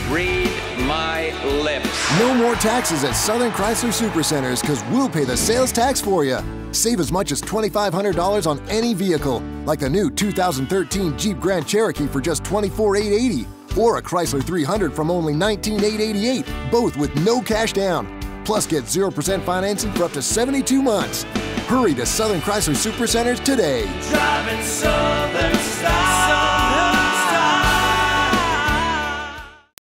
Read my lips. No more taxes at Southern Chrysler Supercenters because we'll pay the sales tax for you. Save as much as $2,500 on any vehicle, like a new 2013 Jeep Grand Cherokee for just $24,880, or a Chrysler 300 from only $19,888, both with no cash down. Plus, get 0% financing for up to 72 months. Hurry to Southern Chrysler Supercenters today. Driving Southern style.